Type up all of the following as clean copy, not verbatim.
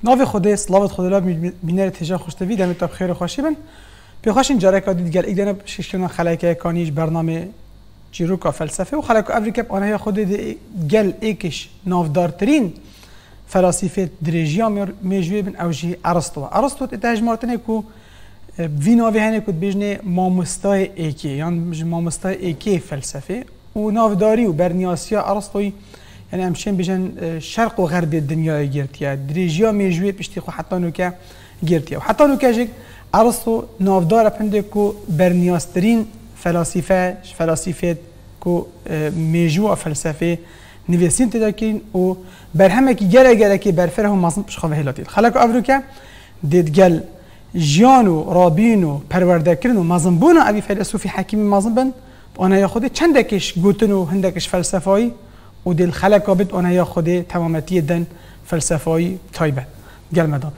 ناو خدا صلوات خدا بینر تجا خوشتوی دم تا بخیر و خوشی بن بخواشین جاره که دید گل ایدن ششکن خلاقه کانیش برنامه جیروکا فلسفه و خلاق افریقا آنها خود گل ایکش نافدارترین فلسفه درجیا میجوی بن اوجی ارسطو تهجمارتنه کو ویناوی هنه کد بیجنه مامستای ایکی یعنی مامستای ایکی فلسفه و نافداری و برنیاسیا ارسطوی یعنی همشین بیجن شرق و غرب دنیا گرتیا درجیا میجوی پشتی خو حتی نوکه گرتیا و حتی نوکه جک ارسطو نافدار پنده کو برنیاسترین فلسفه کو میجو فلسفه نویسین تدا کین و برهمه کی گره کی برفره هم مازن بش خواه هلاتی خلاق افریقا دید گل جیانو رابینو پروردکرنو مازن بونا ابی فیلسوفی حکیمی مازن بن آنها یا خود چندکش گوتنو هندکش فلسفایی و دل خلاق بد آنها یا خود تمامتی دن فلسفایی تایبه گل مدابن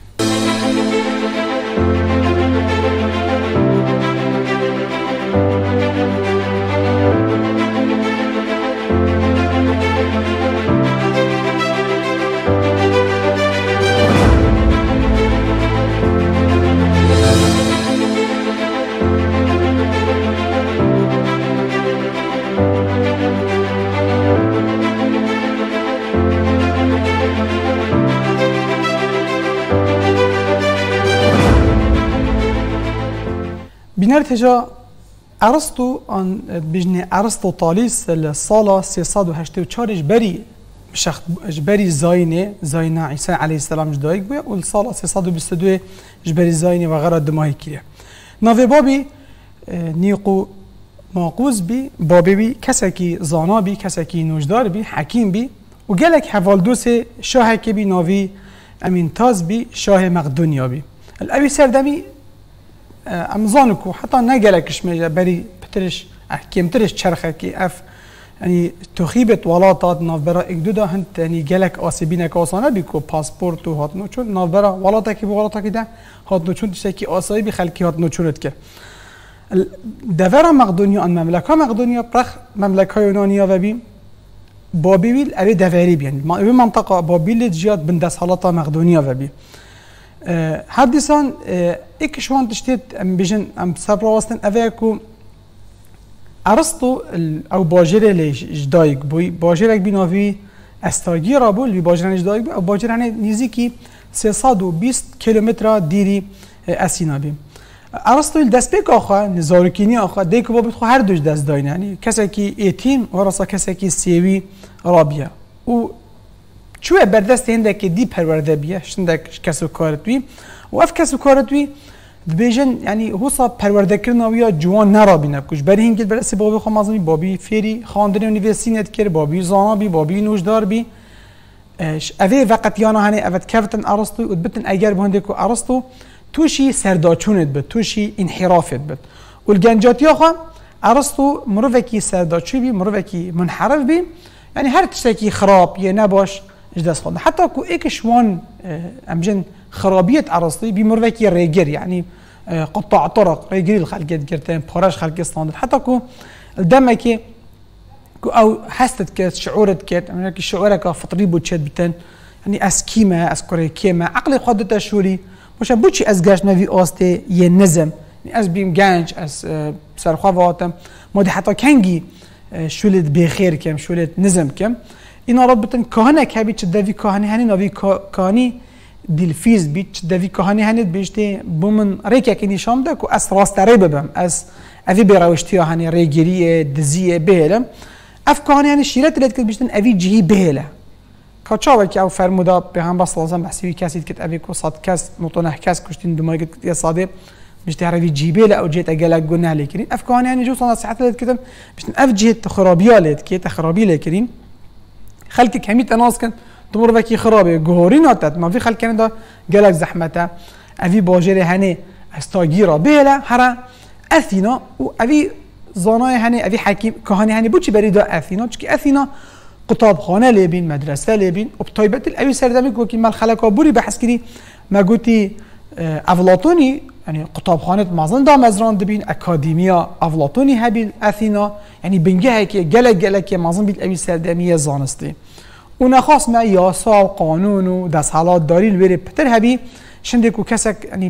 بینر تجا ارسطو آن بجنه ارسطو طالیس السالا 384 جبری زاینه عیسی علیه السلام جدایک بیا و السالا 322 جبری زاینه و غرا دماهی کیه ناوی بابی نیقو ماقوز بی بابی بی کسی که زانا بی کسی که نوجدار بی حکیم بی و گلک حوالدوس شاه که بی ناوی امین تاز بی شاه مقدونیا بی الاوی سردمی امزانو کو حتی نگلکش میگه بری بترش کمترش چرخه کی اف یعنی تخیبت ولاتات نافبرا اگدودا هند یعنی گلک آسیبینه که آسانه بی کو پاسپورت و هاتنو چون نافبرا ولاتا کی ولاتا کی ده هاتنو چون تشتی کی آسایی بی خلکی هاتنو چونت که دورا مقدونیا ان مملکه مقدونیا برخ مملکه یونانیا و بی بابیل اوی دوری بیان ما اوی منطقه بابیل جیاد بندس حالتا مقدونیا و بی حدیثان ایک شوان تشتیت ام بیشن ام سبرا وستن اوه کو ارسطو او باجره لیش دایگ بوی باجره بی ناوی استاگی را بول بی باجره دایگ بی او باجره نزدیکی 320 کیلومتر دیری اسینا بی ارسطو دست پیک آخه نزارکینی آخه دیگه بابت خو هر دوش دست داین یعنی کسی کی ایتیم و راسا کسی کی سیوی رابیا و چوه بردست هنده که دی پرورده بیه شنده کسو کارت بی و اف کسو کارت بی بیجن یعنی حوصا پرورده کرنا ویا جوان نرابینه کش بری هنگید برسی بابی خو مازمی بابی فیری خاندنی و نویسینت کر بابی زانا بی بابی نوشدار بی اوه وقت یانا هنه اوت کفتن ارسطو و بتن اگر بهنده که ارسطو توشی سرداچونت بد توشی انحرافت بد و الگنجاتی آخوا ارسطو مروفکی سرداچوی بی مروفکی منحرف بی یعنی هر تشتکی خراب یه نباش اجداس خونده حتی کو ایکش وان امجن خرابیت ارسطوی بمروکی ریگر یعنی قطاع طرق ریگری الخلقیت گرتن پارش خلقی استاندر حتی کو الدمه که او حست که شعورت کرد امروز که شعورك فطری بود شد بتن یعنی از کیمه از کره کیمه عقل خودت شوری مش بوچی از گاش نوی آسته یه نظم از بیم گنج از سرخوا واتم مودی حتی کنگی شولت بخیر کم شولت نظم کم اینا را بتن کهانه که بیچ دوی کهانی هنی نوی کهانی دلفیز بیچ دوی کهانی هنی بیشته بومن ریک که نشام ده کو از راست ری ببم از اوی براوشتی هنی ریگری دزیه بهلم اف کهانی هنی شیرت لید که بیشتن اوی جهی بهله کاچاوه که او فرمودا به هم بس لازم بحثی کسی که اوی کو صد کس مطنح کس کشتین دمای که یا صاده بیشتر اوی جهی بهله او جهت اگل گناه لیکرین اف کهانی هنی جو صنعت صحت لید کدم بیشتن اف جهت خرابیا لید که تخرابی لیکرین خلق کمی تناس کن تمر وکی خرابه گهوری ناتت ما في خلق كان دا جالك زحمته اوی باجر هنی استاگیرا بهله هر اثینا و اوی زانای هنی اوی حکیم کهانی هنی بوچی برید اثینا چون اثینا قطابخانه لبین مدرسه لبین و بطایبت اوی سردمی کو که مال خلقا بوری بحث کردی ما گوتی افلاطونی يعني قطابخانه مازن دا مزران دبين اكاديميا افلاطوني هبيل اثينا يعني بنجه هيك جلك مازن بيت ابي سردميه زانستي و نخواست ما یاسا و قانون و دستحالات داری الوری پتر هبی شنده کو کسک یعنی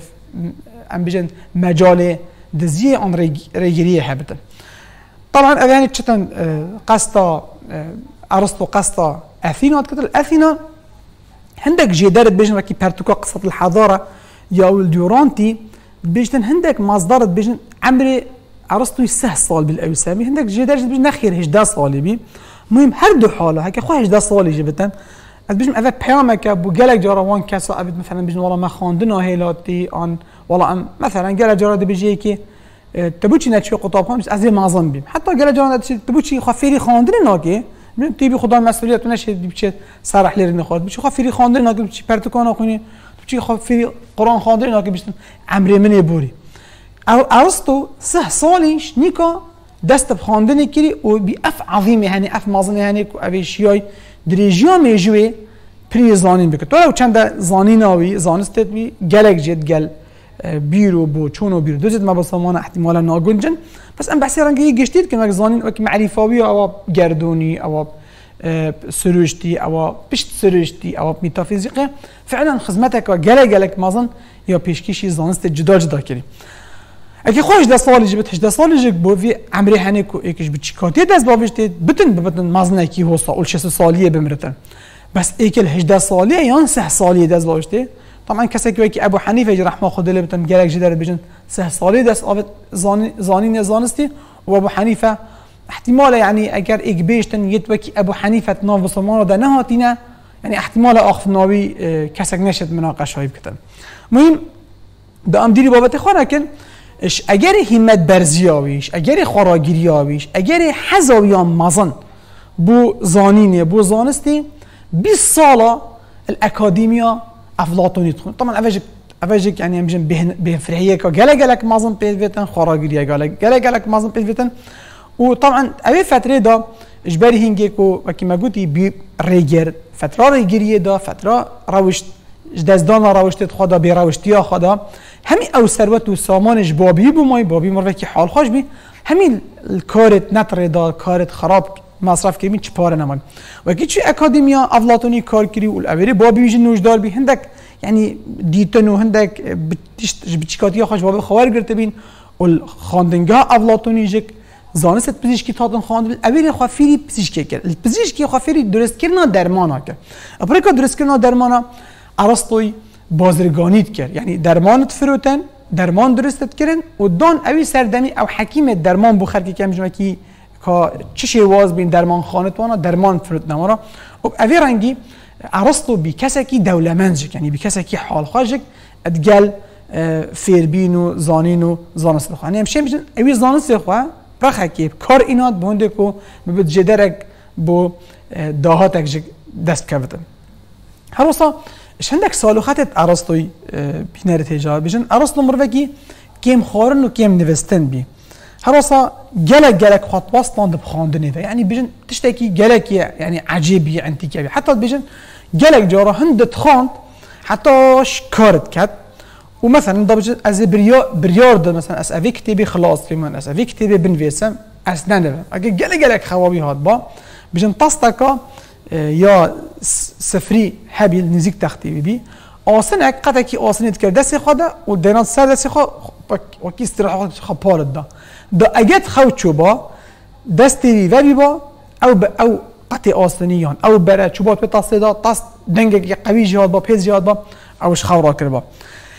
ام بجن مجال دزیه آن ریگیریه هبتن. طبعا اوانی چتن قصتا ارسطو قصتا اثينا كتر اثينا عندك جدار بيجن وكي بارتوكا قصة الحضارة يا الديورانتي بيجن عندك مصدر بيجن عمري ارسطو يسه صال بالاوسامي عندك جدار بيجن نخير هجدا صالي بي مهم هر دو حاله هكا خو هجدا صالي جبتن بيجن اذا بيامك ابو قالك جراوان كاسا ابد مثلا بيجن والله ما خاندنا هيلاتي ان والله مثلا قال جراد بيجي كي تبوچی نچی قطاب هم از معظم بیم حتی گله جان تبوچی خافری خواندن ناگه تیبی خدا مسئولیت نشه بچه صرح لیر نخواد بچه خافری خواندن ناگه بچه پرتکان آخونی بچه خافری قرآن خواندن ناگه بچه امر من بوری ارسطو 3 سالش نیکا دست بخواندن کری و بی اف عظیمه هنی اف معظم هنی کو اویشیای دریجیا میجوی پری زانین بکن تو لو چند زانین آوی زانستت بی گلک جد گل بيرو بو چونو بيرو دوزت ما بصمانه احتمالا ناگنجن بس ام بحثي رنگي گشتيت كما زانين او معرفاوي او گردوني او سروشتي او بشت سروشتي او ميتافيزيقي فعلا خدمتك جلك مازن يا بيشكيشي زانست جدا جدا كري اكي خوش ده سالي جبت 18 سالي بو في عمري هنيكو اكش بتشكاتي داز بابشت بتن مازن اكي هو اول 6 ساليه بمرتن بس اكل 18 ساليه يان 6 ساليه داز بابشت طبعا كسي كي ابو حنيفه رحمه خد له بتم جالك جدار بيجن 6 سالي داس ابد زانين زانستي وابو حنيفه احتمال يعني اگر اك بيشتن يتوكي ابو حنيفه ناف وسمان ده نهاتينا يعني احتمال اخف ناوي كسك نشد مناقشه هاي بكتن مهم ده ام ديري بابت خانه كن اش اگر همت برزياويش اگر خراگيرياويش اگر حزاويان مازن بو زانين بو زانستي 20 ساله الاكاديميا افلاطوني تخون طبعا افاجك يعني امجن بفرحيه قالك مازن بيتن خراگيريا قالك مازن بيتن وطبعا ابي فتره دا اجباري هنگيكو وكما قلتي بي ريجر فتره ريجريه دا فتره روشت دزدان روشت خدا بي روشتيا خدا همي او ثروت و سامان جبابي بو ماي بابي مروكي حال خوش بي همي الكارت نتر دا كارت خراب مصرف كريمين چپار نماگ وكي چي اكاديميا افلاطوني كار كري والاوري بابي يجي نوجدار بي هندك يعني ديتن وهندك بتشكاتيا خوش بابي خوار گرتبين والخاندنگا افلاطوني جك زانست پزشکی تاتن خواند اولی خافری پزشکی کرد پزشکی خافری درست کردن درمان کرد اپری که درست کردن درمان ارسطوی بازرگانیت کرد یعنی درمانت فروتن درمان درستت کردن و دان اوی سردمی او حکیم درمان بخر که کم جمعی که چه واز بین درمان خانت وانا درمان فروت نمارا و اوی رنگی ارسطو بی کسی کی دولمنج یعنی بی کسی کی حال خواجک ادگل فیربین و زانین و زانست خو یعنی همشه میشن اوی زانست خو بخاكي كار إنات بهندكو ببد جدرك بو داهاتك دست كفتن هروسا إيش عندك سالوخات أرسطوي بينار تجار بيجن أرسطو مروكي كيم خارن وكيم نفستن بي هروسا جلك خطواس تاند بخاندني يعني بيجن تشتكي جلك يعني عجيبي انتيكي حتى بيجن جلك جارا هند خاند حتى كارت كات ومثلا ضبج از بريارد مثلا اس افي كتابي خلاص في من اس افي كتابي بنفيسم اس نندب اگه گلك خوابي هات با بجن طاستكا يا سفري حبيل نزيك تختي بي آسن قطعی آسنیت کرد دست خدا و دینات سر دست خود وکی استراحت خپارد دا اگه خود چوبا دستی وی با او قطع آسنیان او برای چوبات به تصدیدا تاس دنگ قوی جهاد با پیز جهاد با اوش خورا کرد با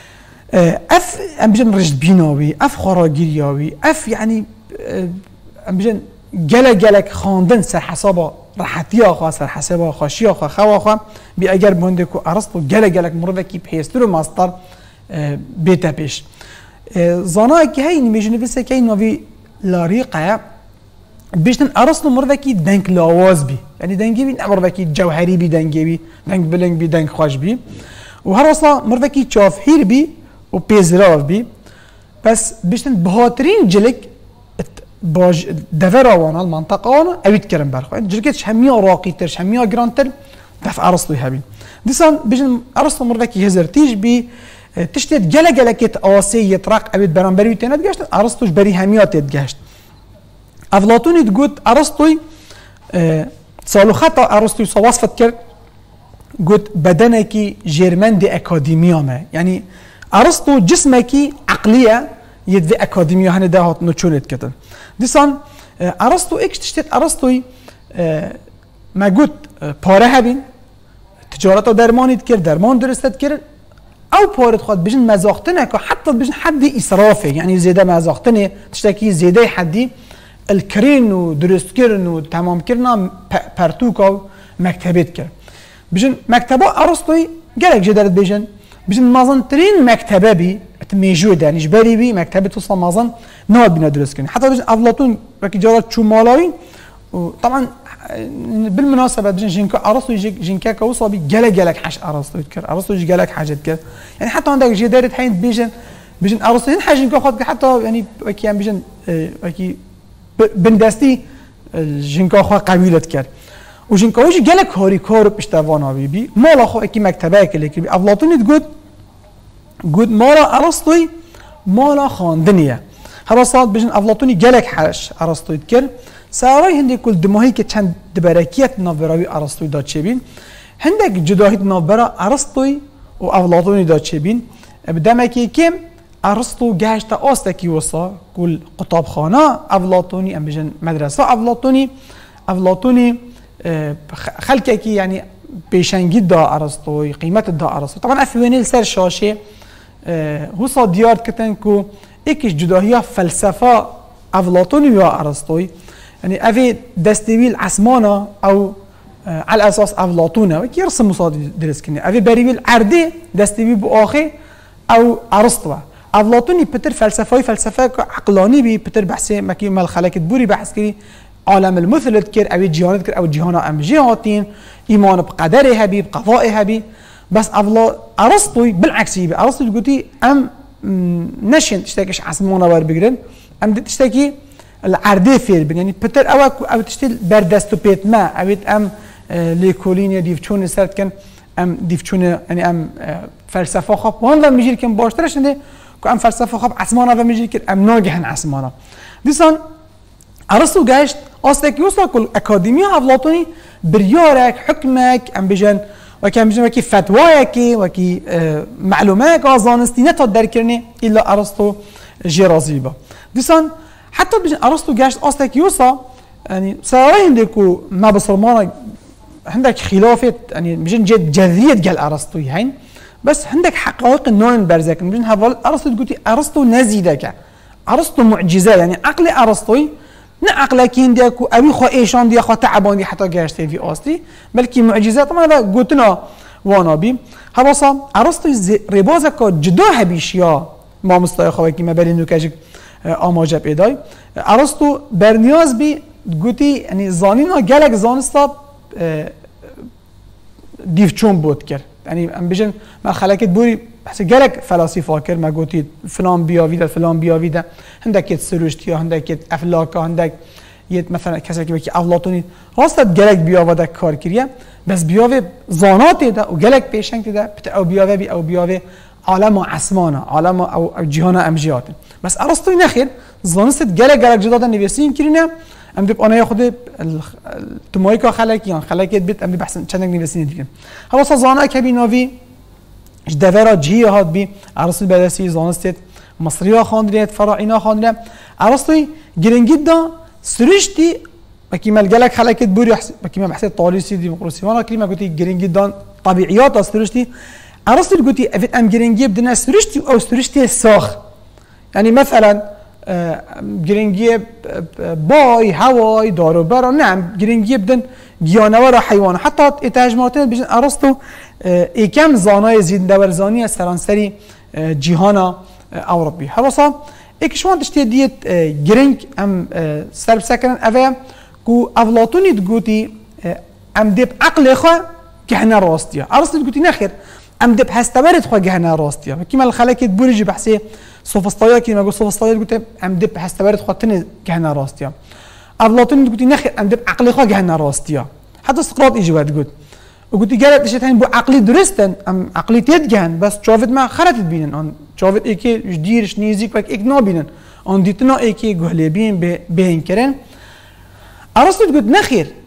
اف ام بجن رشد بیناوی اف خراگیریاوی اف یعنی ام بجن گلک خواندن سر حساب راحتی آخوا سر حساب آخواشی آخوا خوا آخوا بی اگر بونده که ارسطو گلک مروکی پیستر و ماستر بیتا پیش زانا که هی نمیشه نفسه که نوی لاریقه بیشتن ارسطو مروکی دنگ لاواز بی یعنی دنگی بی مروکی جوهری بی دنگی بی دنگ بلنگ بی دنگ خوش بی و هر اصلا مروکی چافهیر بی و پیزراف بی بس بیشتن بهاترین جلک باج دفرا وانا المنطقة وانا أبيت كرم برخو يعني جركتش هميا راقي ترش هميا جرانتر دفع أرسطو هابين ديسان بيجن أرسطو مرذكي هزر تيج بي تشتيت جلكت آسي يطرق أبيت برانبري تينات جاشت أرسطوش بري هميا تيت جاشت أفلاطوني تقول أرسطوي سالو خطا ارسطو وصفت کرد قلت بدنك جيرمند اكاديميا ما يعني ارسطو جسمك عقليه يدفي اكاديميا هنا ده هات نوتشولت كده ديسان ارسطو اكش تشتت ارسطو ما قلت پاره هبين تجارت و درمانید کرد درمان درستت کرد او پارت خود بجن مزاختنه که حتی بجن حد اسرافه یعنی زیاده مزاختنه تشتکی زیاده حدی الکرین و درست کردن و تمام کردن پرتوک و مکتبت کرد بجن مکتبه ارسطوی گلک جدارت بجن مازن ترین مکتبه بی موجوده یعنی جبری بی مکتبه توصل مازن نواد بینا درست کنی حتی بجن افلاطون وکی جارت چو مالایی و طبعا بالمناسبة بجن جنكا ارسطو جنكا كوصل جلك حاج ارسطو يذكر ارسطو جلك حاجه تذكر يعني حتى عندك جي دايره حين بيجن ارسطو حاجه جنكا خد حتى يعني وكي بيجن وكي بندستي جنكا خو قبيله تذكر وجنكا وجي جلك هوري كور بيشتوانه بي مالا خو اكي مكتبه كلي افلاطون تقول مالا ارسطو مالا خاندنيه هراسات بيجن افلاطوني جلك حاج ارسطو يذكر سوای هندی کل دماهی که چند دبرکیت نابراوی ارسطوی داد چه بین هندک جداهیت نابرا ارسطوی و افلاطونی داد چه بین بدمه که کم ارسطو گشت آستکی وسا کل قطابخانه افلاطونی ام بجن مدرسه افلاطونی خلقه کی یعنی پیشنگی دا ارسطوی قیمت دا ارسطو طبعا افوینیل سر شاشه هو صادیارت کتن کو ایکش جداهی فلسفه افلاطونی یا ارسطوی يعني أفي دستويل عسمانة أو على أساس أفلاطونة وكي يرسم مصادر درس كني أفي بريويل عردي دستويل بآخر أو أرسطو أفلاطوني بتر فلسفة عقلاني بي بتر بحثي مكي مال خلقت بوري بحث كري عالم المثل تكر أو جهانت كر أو جهانا أم جهاتين إيمان بقدره هبي بقضائه هبي بس أرسطو بالعكس يبي أرسطو قلتي أم نشين تشتكيش عسمانة بار بقرن أم تشتكي العرضه فيل بن يعني بتر او تشتل بردست بيت ما اويت ام ليكولينيا ديفچون سرت كان ام ديفچون يعني ام فلسفه خب وان ميجير كان باشترش انده ام فلسفه خب عثمانه و ميجير كان ام ناگهن عثمانه ديسان ارسطو گشت اصلك يوصل كل اكاديميه افلاطوني بريارك حكمك ام بجن وكان بجن وكي فتوايك وكي معلومات ازانستي نتا دركرني الا ارسطو جيرازيبا ديسان حتى بجن ارسطو گشت اصلك يوصل يعني سواء عندكو ما بصرمانه عندك خلافات يعني بجن جد جذريه قال ارسطو هين بس عندك حقائق النون برزك بجن هذا ارسطو قلتي ارسطو نزيدك ارسطو معجزه يعني عقل ارسطوي نه عقلك عندك ابي خو ايشان دي خو تعبان دي حتى گشت في اصلي بلكي معجزه طبعا هذا قلتنا وانا بي هذا ارسطو ربازك جدا هبيشيا ما مستاخ ما بلينو كاجك آماجه پیدای ارسطو برنیاز بی گوتی یعنی زانینا گلک زانستا دیفچون بود کرد یعنی ام بجن ما خلقت بوری بس گلک فلسفه کرد ما گوتی فلان بیاویده فلان بیاویده هندک سروشتی هندک افلاک هندک یت مثلا کسی که بکی افلاطونی راست گلک بیاوده کار کریه بس بیاوه زانات ده و گلک پیشنگ ده او بیاوه بی او بیاوه عالم عثمانه عالم او جهان امجیات بس ارسطو نخير زانست گلک جدادا نویسین کرینه ام دب انا خود تمایکا خلقیان خلقیت بیت ام بحث چند نویسین دیگه هوا زانا کبیناوی جدورا جی هات بی ارسطو بدسی زانست مصریا خواندریت فراعینا خواندره ارسطو گرنگی دا سرشتی وکی مال گلک خلقیت بوری وکی ما بحث طالیسی دموکراسی وانا کلمه گوتی گرنگی دا طبیعیات سرشتی ارسطو گوتی افت ام گرنگی بدنا سرشتی او سرشتی ساخ يعني مثلا جرينجي باي هواي دارو برا نعم جرينجي بدن جيانوار حيوان حتى اتهاجماتين بجن ارسطو ايكم زانای زیندورزانی سرانسری جهان اوروبی حواسا اكشوان تشتي ديت جرينج ام سرب سكرن افا كو افلاطوني تقوتي ام ديب عقل خو كهنا راستيا ارسطو تقوتي نخير ام دب هستورد خو جهنا راستيا كيما الخلاكيت بوريجي بحسي سوفسطايا كيما قول سوفسطايا قلت ام دب هستورد خو تن جهنا راستيا افلاطون قلت نخير ام دب عقلي خو جهنا راستيا حتى سقراط يجي بعد قلت وقلت قالت ليش بو عقلي درستن ام عقلي تدجهن بس شافت ما خرطت بينن ان شافت ايكي جديرش نيزيك بك اك نابينن ان ديتنا ايكي غلبين بين كرن ارسطو قلت نخير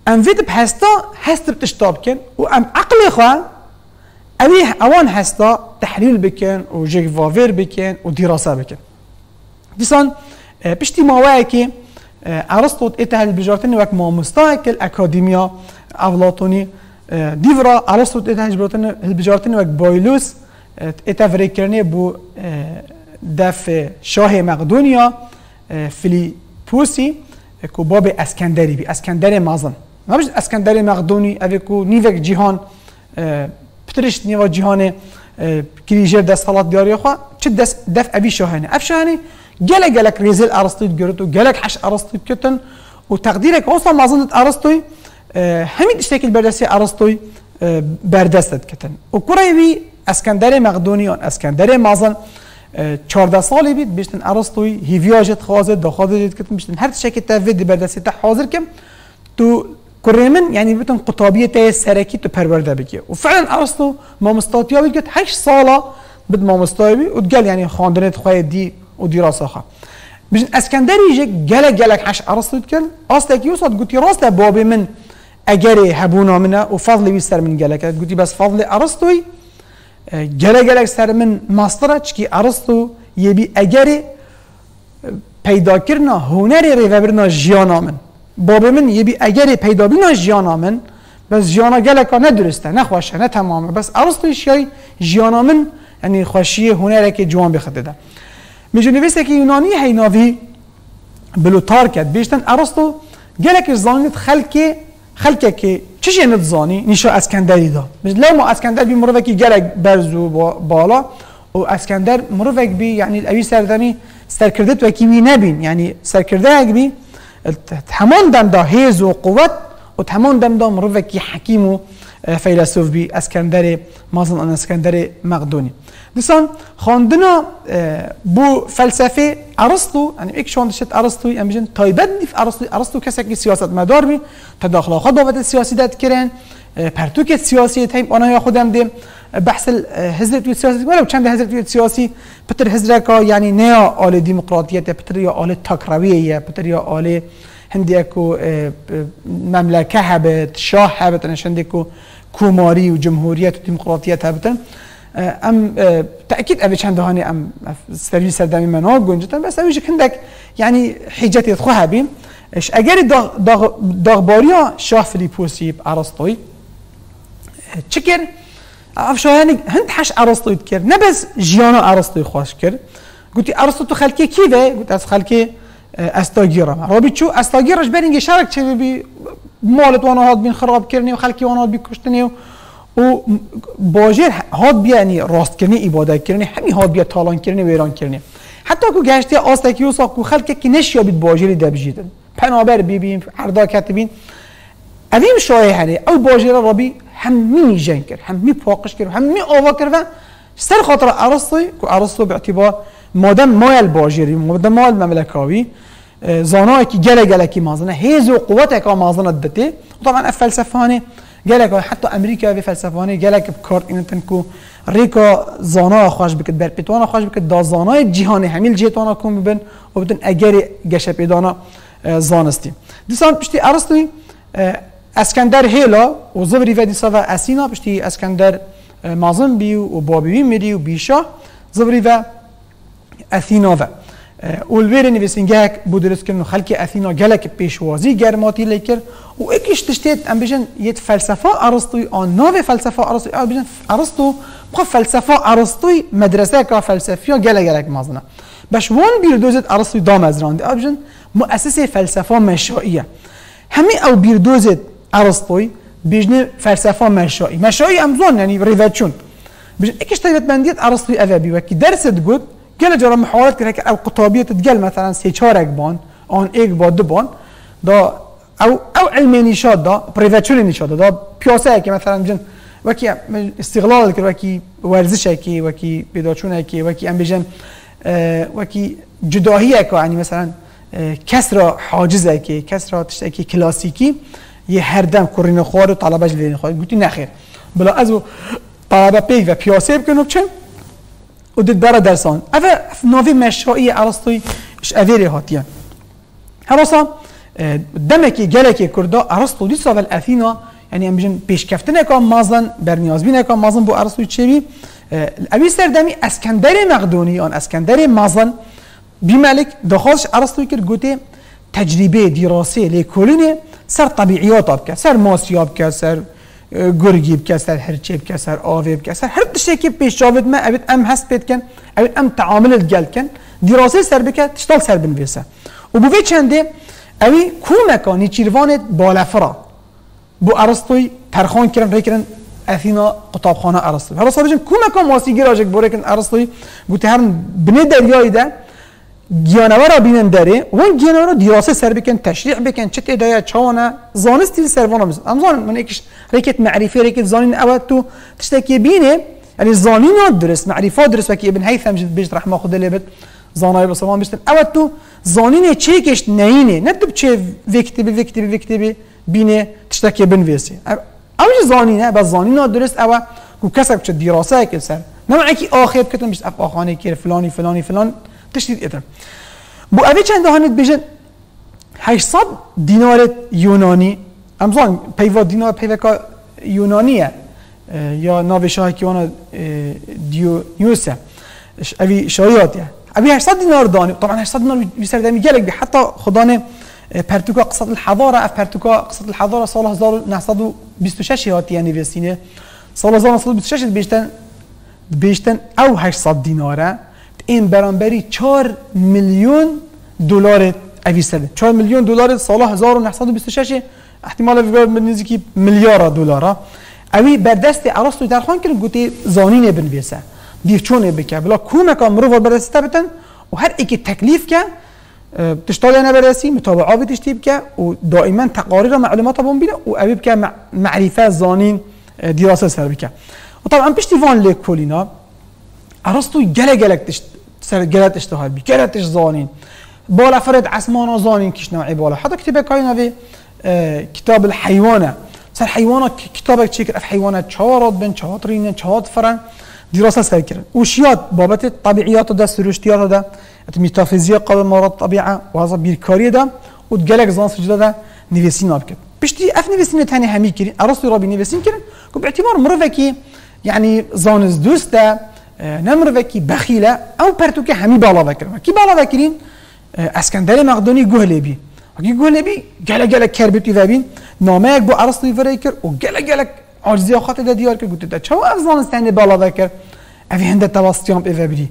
ام فيت بحستا هست بتشتاب كن وام عقلي خوا اوي اوان هستا تحليل بكن وجيك فافير بكن ودراسه بكن ديسان بشتي مواكي ارسطو اتهل بجارتني وك ماموستاك الاكاديميا افلاطوني ديفرا ارسطو اتهل بجارتني وك بايلوس اتفريكرني بو دف شاه مقدونيا فيليبوسي كو باب اسكندري بي اسكندري مازن ما بيش اسكندري مقدوني افيكو نيفك جيهان بترش نيفا جيهان كريجر دست صلات دياري خوا چه دف ابي شاهني اف شاهني جلك ريزل ارسطو جرتو جلك حش ارسطو كتن وتقديرك اصلا مازن ارسطو همين اشتكل بردسي ارسطو بردست كتن وكوري بي اسكندري مقدونيان اسكندري مازن 14 سالی بید بیشتن ارسطوی هیویاجت خوازه داخازه کتن بیشتن هر شکل تفید بردستی تا حاضر کم تو کرمن یعنی بیتون قطابیت سرکی تو پرورده بگیه و فعلا ارسطو مامستاتیا بید 8 ساله بد مامستایی بید و گل یعنی خواندنت خواه دی و دراسه خواه بیشتن اسکندری جلک حش ارسطو کن اصلا کی وصل گویی راست باب من اگری هبونا منه و فضل بیشتر من جلک گویی بس فضل ارسطوی جلک سر من ماستره چکی ارسطو یه بی اگری پیدا کرنا هنری ریوبرنا جیانا من باب من یه بی اگری پیدا بینا جیانا من بس جیانا جلکا ندرسته نخواشه نه تمامه بس ارسطو شیای جیانا من یعنی خوشی هنری که جوان بخده ده میجونی ویسته که یونانی هیناوی بلوتار کرد بیشتن ارسطو جلک زانیت خلکه که چیزی نتزانی نیشا اسکندری دا مثل ما اسکندر بی مروفه که گلک برزو بالا و اسکندر مروفه بی یعنی اوی سردمی سرکردت و کیوی نبین یعنی سرکرده اگ بی همان دم دا هیز و قوت و همان دم دا مروفه که حکیم و فیلسوف بی اسکندر مازن اسکندر مقدونی دیسان خواندنا بو فلسفه ارسطو یعنی یک شوندشت ارسطویی ام بیشتر تایبت نیف ارسطو کسی که سیاست مدار بی تداخل خود بابت سیاسی داد کرن پرتوک سیاسی تایم آنها خودم دیم بحث حزب سیاسی ولی چند حزب سیاسی پتر حزب یعنی نه آل دموکراتیت پتر یا آل تاکرویه پتر یا آل هندی کو مملکه هبت شاه هبت نشنده کو کوماری و جمهوریت و دموکراتیت هبتن ام تأكيد أبي چند هاني ام سري سردمي منها گنجتن بس أبي كندك يعني حجتي يدخلها بين إيش أجري دغباريا شاه فيليبوسي أرسطوي تشكر أفشاني هند حش أرسطوي تكر نبز جيانا أرسطوي خواش كر قلت أرسطو خلكي كذا قلت أس خلكي أستاجيرا رابي شو أستاجيرش بيني شارك شيء بي مالت وانا هاد بين خراب كرني وخلكي وانا هاد بيكشتني و باجر هاد بیا یعنی راست کردن عبادت کردن همین هاد بیا تالان کردن و ایران کردن حتی کو گشته آستکی و ساکو خلق کی نشیا بید باجری دبجیدن پنابر ببین هردا کتبین اویم شایع هری او باجر ربی همین جنگ کرد همین پاکش کرد همین آوا کرد و سر خاطر ارسطو کو ارسطو به اعتبار مادام مال باجری مادام مال مملکاوی زانایی که گله کی مازنه هیز و قوت که مازنه دته طبعا فلسفهانه جالك حتى امريكا في فلسفاني جالك بكارت ان تنكو ريكا زانا خوش بكت بربيتوانا خوش بكت دا زانای جهانی همیل جهتوانا کن ببن و بدن اگری گشه پیدانا زانستی دیسان پشتی ارسطوی اسکندر هیلا و زبری و دیسا و اسینا پشتی اسکندر مازن بی و بابی میری و بیشا زبری و اثینا و اولویر نویسنگه بود درست کردن خلق اثینا گلک پیشوازی گرماتی لیکر و اکیش تشتید ام بیشن یه فلسفه ارسطویی آن نو فلسفه ارسطویی ام بیشن ارسطو بخو فلسفه ارسطویی مدرسه که فلسفیا گلک مازنه باش وان بیردوزت ارسطویی دام ازراند ام بیشن مؤسس فلسفه مشائیه همین او بیردوزت ارسطویی بیشن فلسفه مشائی امزون یعنی ریوچون بیشن اکیش تایبت بندیت ارسطویی اوابی وکی درست گود گل جرا محاولت کنه که او قطابیت تگل مثلا 3-4 بان آن یک با 2 بان دا او علمی نشاد دا پریوچون نشاد دا پیاسه که مثلا بجن وکی استقلال که وکی ورزش کی وکی پیداچونه کی وکی ام بجن وکی جداهیه که یعنی مثلا کسر حاجزه کی کسر تشکی کلاسیکی یه هر دم کورین خوار و طلبهش لین خوار گویی نخیر بلا از طلبه پی و پیاسه بکنم چه و دید برای درسان اوه نوی مشایی ارسطویی اش اویری هاتیان هراسا دمکی گلکی کرده ارسطو دی سال اثینا یعنی ام بجن پیشکفتن کام مازن برنیازبین کام مازن بو ارسطو چی اوی سردمی اسکندر مقدونی آن اسکندر مازن بیمالک دخلش ارسطو کرد گوته تجربه دراسه لیکولینه سر طبیعیات بکه سر ماسیاب که سر گرگی بکه سر هرچه بکه سر آوه بکه سر هر تشتی که پیش جاوید ما اوید ام هست بید کن اوید ام تعاملت گل کن دراسه سر بکه تشتال سر بنویسه و بوی چنده اوی کومکانی چیروانت بالافرا بو ارسطوی پرخان کردن ریکردن اثینا قطابخانه ارسطوی حالا صاحب جن کومکان ماسیگی راجک بوره کن ارسطوی گوته هر بنه دریایی ده گیانوارا بینن داره و اون گیانوارا دراسه سر بکن تشریح بکن چه تدایا چانه زانستی سروانا بزن امزان من ایکش ریکت معرفی ریکت زانین اوت تو تشتکی بینه یعنی زانینات درست معرفات درست وکی ابن هیثم جد بیشت رحمه خدا لبت زانای بسلام بیشتن اوت تو زانین چه کشت نینه ندب چه وکتبی بینه تشتکی بنویسی اوج زانینه بس زانینات درست او کو کسب چه دراسه کل سر نمع کی آخر کتن بیشت افاخانه کیر فلان تشدید ادم بو اوی چند دهانت بیشن 800 دینار یونانی امزان پیوا دینار پیوکا یونانیه یا ناو شاه کیوانا دیونیوسه اوی شایاتیه اوی 800 دینار دانی طبعا 800 دینار بیسردمی گلک بی حتی خدانه پرتوکا قصة الحضارة پرتوکا قصة الحضارة سال 1926 هاتیه نویسینه سال 1926 بیشتن او 800 دیناره این برانبری 4 میلیون دلار اوی سرده 4 میلیون دلار سال 1926 احتمال نزدیکی میلیارد دلار اوی بر دست ارسطو درخوان کردن گوته زانین بنویسه دیرچونه بکه بلا کومکا مرو بر دست بتن و هر ایکی تکلیف که تشتغل نبرسی متابعه بتشتیب که و دائما تقاریر معلومات بون بینه و اوی بکه معرفه زانین دراسه سر بکه و طبعا پشتیوان لیکولینا ارسطو گلک سر گلت اشتهاد بی گلتش زانین بالا فرد عسمانا زانین کش نوعی بالا حتی کتابه کاینا وی کتاب الحیوانه سر حیوانا کتابه چی کرد اف حیوانه چهارات بین چهارات رینن چهارات فرن دراسه سر کرد وشیات بابت طبیعیات ده سروشتیات ده متافیزیک قابل مورد طبیعه و هذا بیرکاری ده و گلک زان سجده ده نویسین آب کرد پشتی اف نویسین تنی همی کردن ارسطو را بی نویسین کردن که به اعتبار مروفکی یعنی زانز دوسته نمر وکی بخیله او پرتوکه همی بالا وکرم کی بالا وکرین اسکندر مقدونی گهلبی کی گهلبی گله کربتی وبین نامه یک بو ارسطو وری کرد و گله عاجزی خاطر ده دیار کرد گفت ده چه افضل استند بالا وکر اوی هنده توسطیام ایوبری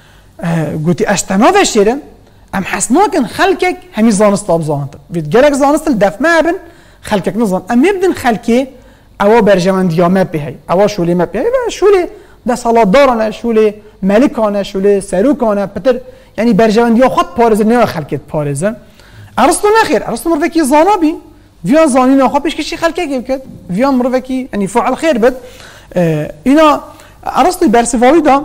گفتی اشتنا وشیرم ام حسنا کن خلکک همی زانست ابزانت وید گله زانست دفمه ابن خلکک نزان ام یبدن خلکی او برجمند یامه بهی او شولی مه بهی و شولی ده سالادارانه شوله ملکانه شوله سروکانه پتر یعنی برجواندیا خود پارزه نه خلکت پارزه ارسطو نخیر ارسطو مروکی زانابی ویان زانی نخواه پیش کشی خلکه گیب کد ویان مروکی یعنی فعل خیر بد اینا ارسطو برسفاوی دا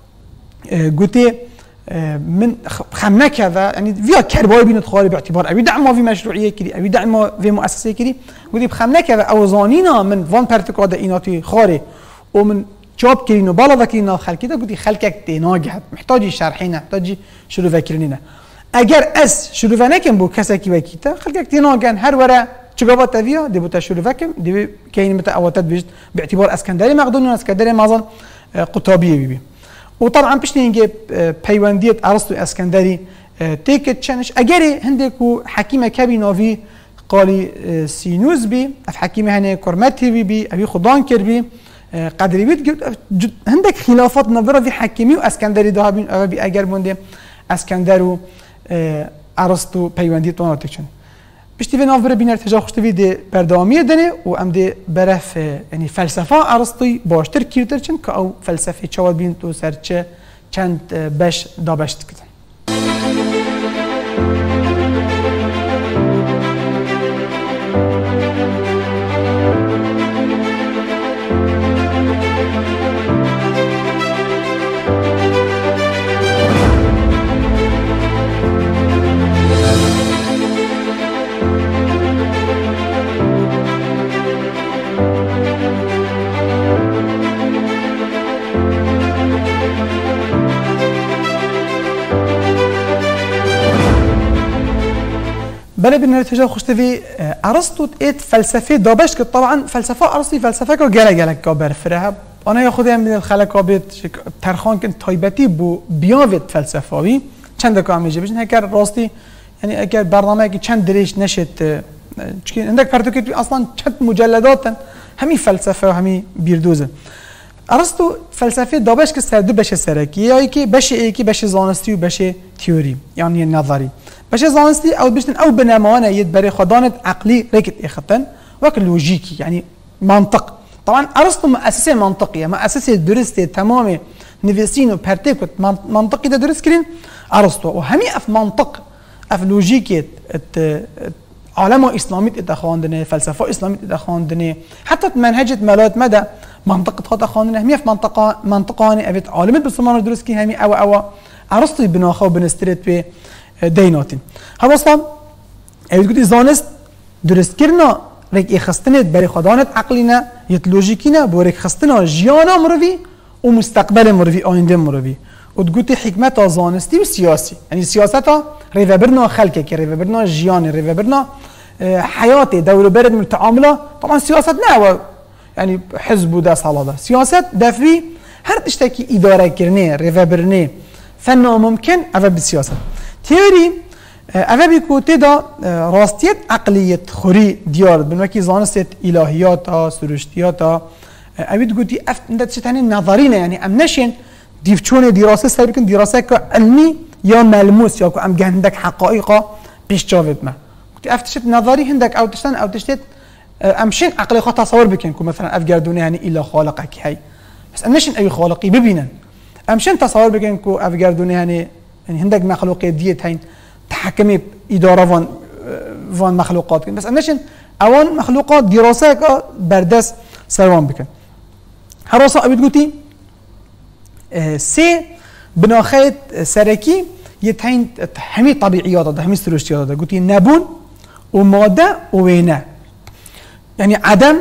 گوته من خمنه كذا يعني فيها كرباي بين تخاري باعتبار ابي دعم ما في مشروعيه كذي ابي دعم ما في مؤسسه كذي ودي بخمنه كذا او زانينا من فان بارتيكو دا ايناتي خاري ومن جاب كرينو بالا وكرينا خلقي دا قلت خلقك تناجحت محتاجي شرحينه محتاجي شروع فكرينه اگر اس شروع نکن بو کسی کی وکیتا خلقك تناجن هر ورا چگابات تبیا دی بو تشروع فكم دي كاين متى اوتات بيجت باعتبار اسكندري مقدوني اسكندري مازن قطابيه بيبي وطبعا باش نجيب بيوانديت ارسطو اسكندري تيكت تشنش اجري هندكو حكيمه كابينوفي قالي سينوز بي اف حكيمه هنا كورماتي بي ابي خضان كربي قدري بيت هندك خلافات نظره في حكيمي واسكندري دهابين ابي اگر بونده اسكندرو ارسطو بيوانديت اوناتكشن بشتي بناف بر بين ارتجاع خوشتوي دي برداميه دني و ام دي برف يعني فلسفه ارسطي باشتر كيرترچن که او فلسفه چواد بين تو سرچه چند بش دابشت کدن بله بالنتيجة خوشت في أرسطو إت فلسفة دابش كت طبعا فلسفة أرسطو فلسفة كو جلا كابر فرها أنا ياخذها من الخلق بيت ترخان كن تايبتي بو بيافت فلسفاوي چند كام يجي بيجن هكر راستي يعني اگر برنامه كي چند دريش نشت عندك فرض كي اصلا چند مجلدات همي فلسفه وهمي بيردوزه ارسطو فلسفه دابش که سر دو بشه سرکی یا یکی بشه یکی بشه زانستی و بشه تیوری يعني نظری بشه زانستی او بشتن او بنمانه يد بري خدانه عقلي ريكت اختن وك لوجيكي يعني منطق طبعا ارسطو مؤسسه منطقيه مؤسسه درست تمام نفسين وبرتيكوت منطقي ده درست كرين ارسطو وهمي اف منطق اف لوجيكي عالم اسلامي تدخواندنه فلسفه اسلامي تدخواندنه حتى منهجه ملات مدى منطقه تدخواندنه همي في منطقاني ابيت عالم بالسمان درست كي همي او ارسطو بناخو بنستريت به ديناتين هذا اصلا ايوه زانست درست كرنا ريك خستنت بري خدانت عقلنا يتلوجيكينا بوريك خستنا جيانا مروي ومستقبل مروي آينده مروي وتقولي حكمتها زانستي وسياسي يعني سياستها ريفابرنا خلقه كي ريفابرنا جياني ريفابرنا حياتي دور برد من التعامله طبعا سياست لا يعني حزب ودا صلاده سياست دفي هر تشتكي اداره كرني ريفابرني فانه ممكن افا بالسياسه تيوري افا بيكو تدا راستيت عقليه خوري ديار بنوكي زانست الهيات سروشتيات ابي تقولي انت تشتني نظرينا يعني امنشن ديفچون دراسه سر بكن دراسه علمي یا ملموس یا که ام گندک حقایقا پیش جاوید ما گفتی افتشت نظری هندک او تشتن او تشتت امشین عقلی خود تصور بکن که مثلا افگردونه یعنی الا خالقه کی هی بس امشین ای خالقی ببینن امشین تصور بکن که افگردونه یعنی هندک مخلوق دیت هین تحکمی اداره وان مخلوقات کن بس امشین اوان مخلوقات دراسه که بردست سروان بکن هر راسا ابید گوتی سه بناخيت سركي يتهين همي طبيعيات ده همي سروشتيات ده قلتي نبون ومادة ووينة يعني عدم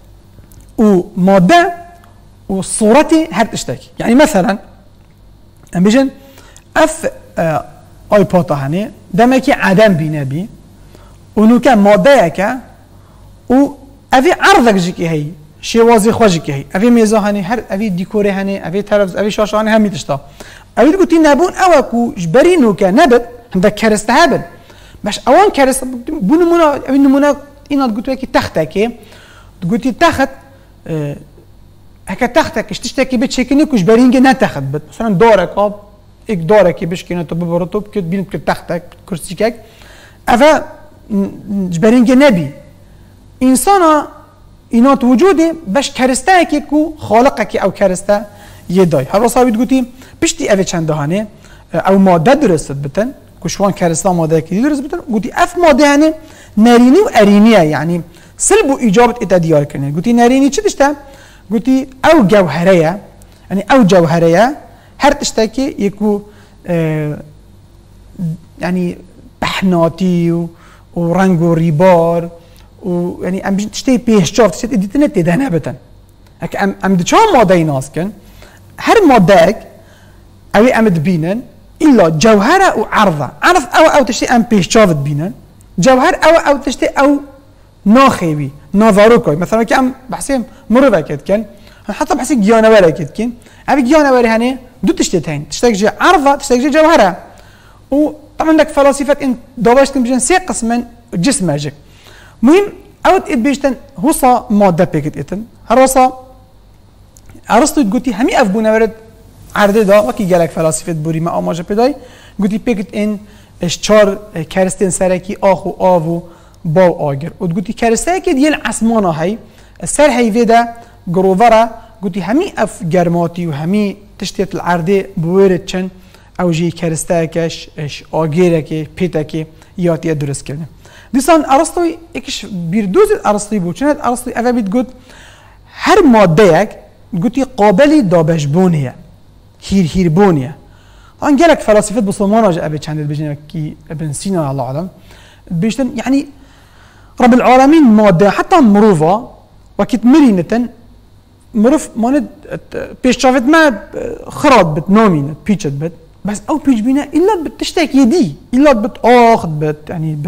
ومادة وصورتي هر تشتكي يعني مثلا بيجن اف ايبوتا هني دمكي عدم بينبي ونوكا مادة يكا و افي عرضك جيكي هي شوازي خوجك هي افي ميزا هني هر افي ديكوري هني افي تلفز افي شاشه هني همي تشتا افي قلتي نبون اوكو جبري نوكا نبت عندك كرست هبل باش اوان كرست بونمونا افي نمونا اينا قلت لك تختك قلتي تخت هكا تختك تشتكي بتشكني كوش برينجي نتخت بت مثلا دورك اب اك دورك باش كنا تبرطو كت بين تختك كرسيك افا جبرينجي نبي انسانا اینات وجوده باش کرسته که کو خالقه که او کرسته یه دای هر راسا بید گوتی پشتی اوه چند دهانه او ماده درست بتن کشوان کرسته ماده که درست بتن گوتی اف ماده هنه نرینی و ارینیه یعنی سلب و ایجابت ایتا دیار کنه گوتی نرینی چی دشته؟ گوتی او جوهره یعنی او جوهره هر تشته که یکو یعنی بحناتی و رنگ و ریبار و يعني ام تشتي بيش شوف تشتي اديتنت دهنا بتن هك ام دچا ماده يناسكن هر ماده او ام تبينن الا جوهره وعرضه عرف او تشتي ام بيش شوف تبينن جوهر او تشتي او ناخيبي نظروكوي مثلا كي ام بحسين مروه كد كان حتى بحسي جيانوري كد كان ابي جيانوري هني دو تشتيتين تشتي عرضه تشتي جوهره وطبعا عندك فلاسفه ان دوبشت بجن سي قسما جسمك مهم اوت بيشتن هوصا ماده بيكت اتن هروصا ارسطو قلتي همي اف بونورد عرضه دا وكي جالك فلاسفه بوري ما اماجه بداي قلتي بيكت ان اشچار كرستين سركي اخو آو باو آگر و قلتي كرسته که دیل اسمانا هی سر هیویده گروورا قلتي همي اف گرماتي و همي تشتيت العرضه بورد چن او جي كرسته كش اش آگره که پیتا که یاتی درست کرده دیسان ارسطوی اکش بیردوز ارسطوی بود چند ارسطوی اوه بید گفت هر ماده یک گوتی قابلی دابشبونیه هیر بونیه آن گلک فلاسفه بسلمان راجع ابي چند بجنه کی ابن سینا الله علم بیشتن يعني رب العالمين ماده حتى مروفا وقت مرينتن مروف ماند پیش شافت ما خراب بت نامين پیچت بت بس او پیچ بینه الا بتشتاك يدي الا بت اخذ بت يعني بت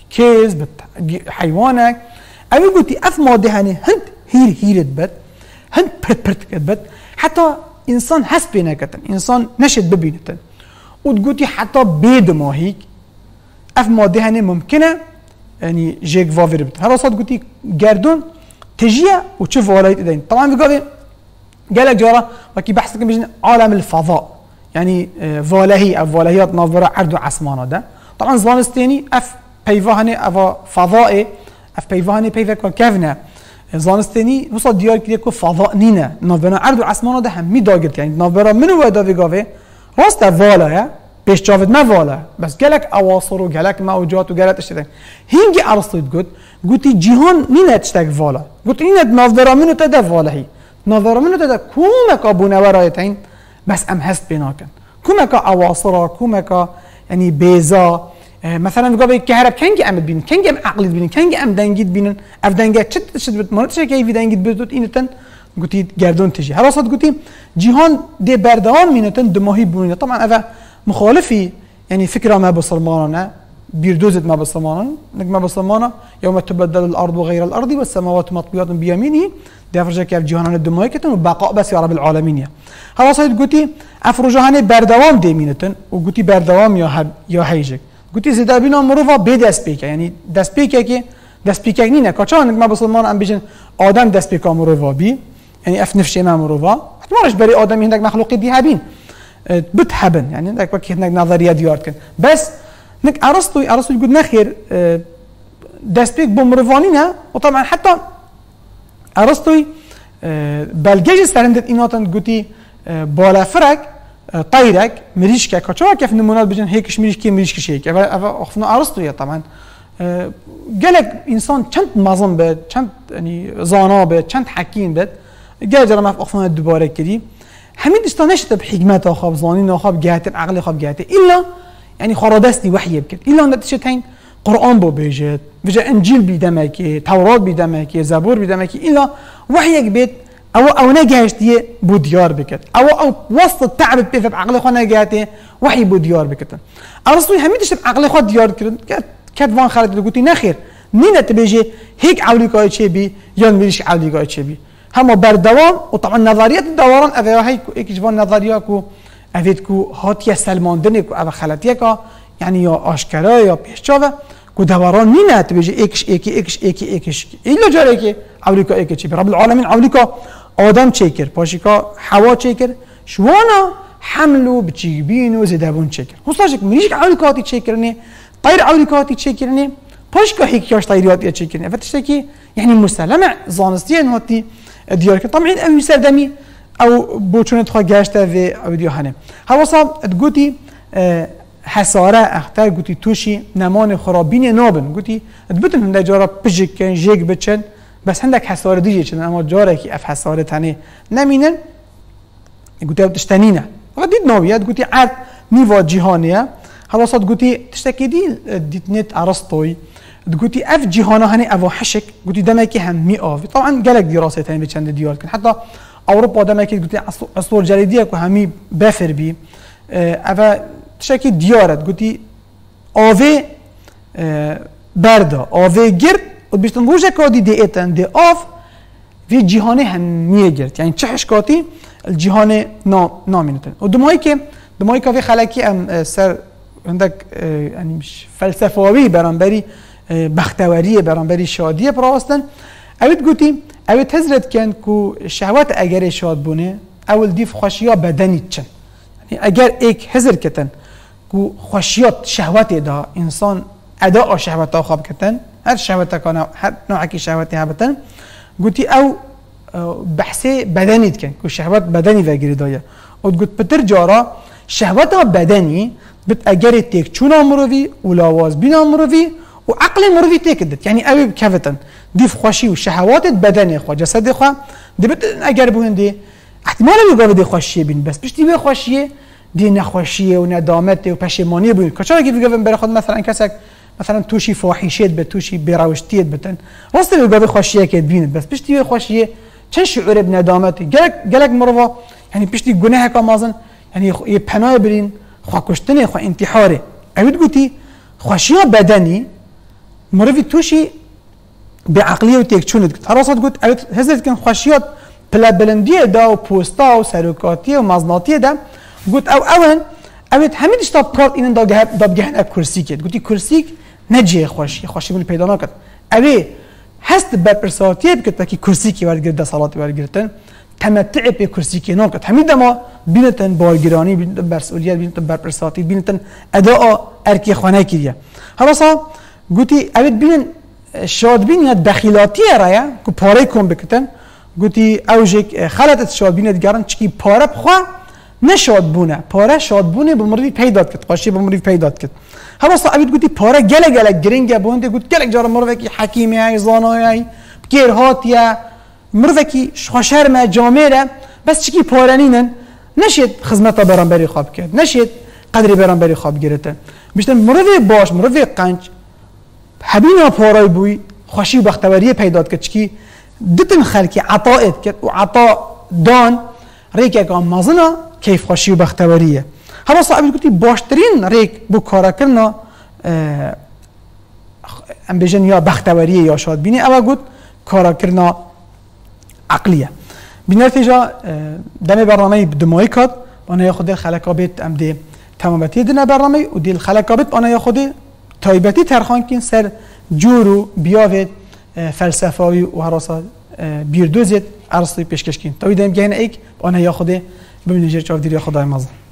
كيز بت حيوانك أبي قلتي أف مادة هني هند هيرت بد هند برت بد حتى إنسان حس بينا كتن إنسان نشد ببينتن وتقولي حتى بيد ما هيك أف مادة هني ممكنة يعني جيك فافير بد هذا صاد قلتي جاردون تجيه وتشوف ولايت إدين طبعا في قابل قالك جارة وكي بحث بيجن عالم الفضاء يعني فالهي أو فالهيات ناظرة عرض عسمانة ده طبعا زانستيني أف بيفهني أف فضائي أف بيفهني بيفك كيفنا زانستيني وصل ديار كده فضاء نينا ناظرة عرض عسمانة ده هم ميداقت يعني ناظرة منو ودا في قابل راست فالا بيش شافت ما فالا بس قالك أواصر وقالك موجات وقالت اشتغل هينجي عرصت قلتي جيهان نينا تشتغل فالا قلت نينا ناظرة منو تدا فالا هي نظر منو تدا كومك ابونا ورايتين بس ام هست بيناكن كومك اواصرا كومك يعني بيزا مثلا قبل الكهرب كانجي ام بين كانجي ام عقل بين كانجي ام دنجيت بين اف دنجا تشد بتمرتش كيف دنجيت بتوت انتن قلتي جاردون تجي هلا صد قلتي جيهان دي بردان مينتن دماهي بوني طبعا اذا مخالفي يعني فكره ما بصرمانه بيردوزت ما بصرمانه ما بصرمانه يوم تبدل الارض غير الارض والسماوات مطويات بيمينه دافرجا كيف جهان الدموي كتن وبقاء بس يا رب العالمين هلا صيد قلتي افرجهاني بردوام ديمينتن وقلتي بردوام يا هيجك قلتي زيدا بينا مروفا بدسبيك يعني دسبيك دسبيك نينا كاتشان ما بسلمان ام بيجن ادم دسبيك مروفا بي يعني اف نفشي ما مروفا احتمالش بري ادم هناك مخلوقي دي هابين بتحبن يعني هناك وكي هناك نظريه دياركن بس نك ارسطو يقول نخير دسبيك بمروفانينا وطبعا حتى ارسطوي بلجيج استرندت ایناتن گویی بالا فرق طيرك مريشكا كاتشوا كيف نمونات بجن هيكش مريشكي مريشكش هيك اخفنا ارسطو طبعا قالك انسان چند مازن بد چند يعني زانا بد چند حكيم بد قال جرى ما اخفنا دوباره كدي حميد اشتنشت بحكمت اخاب زانين اخاب جهت عقل اخاب جهت الا يعني خرادستي وحي بكت الا نتشتين قرآن بو بيجت بجا انجيل بيدمكي توراة بيدمكي زبور بيدمكي الا وحيك بيت او نجاشتي بو ديار بكت او وسط التعب بيفت عقل خو نجاتي وحي بو ديار بكت ارسطو هميدش عقل خو ديار كت فان خالد قلتي نخير نينا تبيجي هيك عوليكاي تشي بي يان ميش عوليكاي تشي بي هم بردوام وطبعا نظريه الدوران افا هيك جوان نظرياكو افيدكو هاتيه سلماندنكو افا خلاتيكا يعني يا اشكرا يا بيشچاوه کو دوران نينا تبيجي اكش الا جاريكي عوليكا اكش رب العالمين عوليكا آدم چيكر پاشيكا حوا چيكر شوانا حملو بتجيبينو زدابون چيكر حساشك مريش عوليكاتي چيكرني طير عوليكاتي چيكرني پاشيكا هيك ياش طيرياتي چيكرني فتشتكي يعني مسلمع زانستيان هاتي ديارك طبعا او سردمي او بوچونه تخوا گاشته و او ديوهانه حواسا تقولي حساره اختر گویی توشی نمان خرابین نابن گویی ادبتن هنده جارا پجکن جیگ بچن بس هندک حساره دیگه چن اما جاره کی اف حساره تنه نمینن گویی تشتنینه وقت دید نویت گویی عرض نیوا جهانیه حواسات گویی تشتکی دید نت ارسطوی گویی اف جهانه هنی اوا حشک گویی دمکی هم می آوی طبعا گلک دراسه تنی بچند دیار کن حتی اوروپا دمکی گویی اصول جلیدیه که همی بفر بی اوا تشكي ديارت قلتي آوه بردا آوه گرد و بیشتن روژه کادی دی ایتن دی آف وی جهانه هم میه گرد یعنی چهش کاتی الجهانه نامینتن و دمایی که وی خلکی هم سر عندك يعني مش فلسفاوي برانبري بختواري برانبري شاديه براستن اوید گوتی اوید حضرت کن کو شهوت اگر شاد بونه اول دیف خوشیا بدنی چن يعني اگر ایک حضر کتن کو خوشیات شهوت دا انسان اداء شهوت خواب کتن هر شهوت کانه هر نوع کی شهوتی هبتن گوتی او بحثی بدنی کن کو شهوت بدنی وگیری دایا و گوت پتر جارا شهوت بدنی بت اگر تک چون امروی و لاواز بین امروی و عقل امروی تکدت یعنی او کفتن دیف خوشی و شهوات بدنی خو جسد خو دبت اگر بوندی احتمال میگه دی خوشی بین بس پشتی به خوشیه دی نخوشیه و ندامت و پشیمانی بود کجا که میگم برای خود مثلا کسک مثلا توشی فاحشیت به توشی بیراوشتیت بتن راست میگه خوشیه که ببینید بس پشتی به خوشیه چه شعور بندامتی گلک مروا یعنی پشتی گناه کامازن یعنی یه پناه برین خو کشتنه خو انتحاره اوید گویی خوشیه بدنی مروی توشی به عقلیه و تکچونت کرد. هر واسط گفت اوید هزت کن خوشیات پلا بلندیه دا و پوستا و سروکاتیه و مزناتیه دا گفت اوید همین اشتاب کارت اینن داب گهنه کرسی کرد. گفتی کرسی نجیه خوشی بلی پیدا نکرد. اوی هست برپرساتیه بکرد تا که کرسی که ورد گرد صلات ورد گرتن تمتع به کرسی که نکرد. همین دما بینتن بارگیرانی، بینتن برسولیت، بینتن برپرساتی، بینتن اداء ارکی خانه کریه. هر واسط گفتی اوید بینن شاد بین یا دخیلاتیه رایا که پاره کن بکتن. گویی اوجک خالت شاد بینه دیگران چی پاره بخوا نشاد بونه پاره شاد بونه به مردی پیدا کرد قاشی به مردی پیدا کرد. هر واسه عبید گویی پاره گله گرینگه بونده گویی گله جار مرده کی حکیمی های زانای های گیرهاتیه مرده کی شخشرم جامعه بس چی پاره نینن نشید خدمت برام بری خواب کرد نشید قدری برام بری خواب گرفته بیشتر مرده باش مرده قنچ حبینا پاره بوی خوشی و بختوری پیدا کرد چی دتن خلقی عطاءت کرد و عطاء دان ریک اگام مازنا کیف خوشی و بختوریه. هر صاحبی گفتی باشترین ریک بو کارا کردن ام بجن یا بختوریه یا شاد بینی اما گفت کارا کردن عقلیه. بنتیجه دم برنامه دمایی کد آنها یا خود خلقابت ام دی تمامتی دن برنامه و دیل خلقابت آنها یا خود تایبتی ترخان کن سر جورو بیاوید فلسفه‌ای و هراسا بیردوزید عرضی پیشکش کن. تا ویدیم گین ایک آنها یا خود ببینید چه چاودیری خدای مازن.